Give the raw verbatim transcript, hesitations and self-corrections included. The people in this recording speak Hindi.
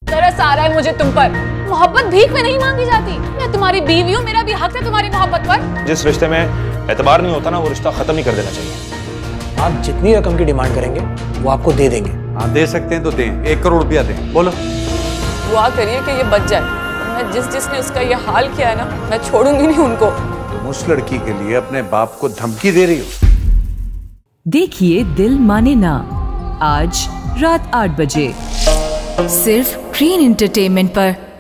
तरस आ रहा है मुझे तुम पर। मोहब्बत भीख में नहीं मांगी जाती। मैं तुम्हारी बीवी हूँ, मेरा भी हक है तुम्हारी मोहब्बत पर। जिस रिश्ते में एतबार नहीं होता ना, वो रिश्ता खत्म ही कर देना चाहिए। आप जितनी रकम की डिमांड करेंगे वो आपको दे देंगे। हाँ दे सकते हैं तो दें, एक करोड़ रुपया दें। बोलो। दुआ करिए कि ये बच जाए। मैं जिस जिसने उसका ये हाल किया है ना, मैं छोड़ूंगी नहीं उनको। तुम उस लड़की के लिए अपने बाप को धमकी दे रही हो। देखिए दिल माने ना, आज रात आठ बजे सिर्फ ग्रीन एंटरटेनमेंट पर।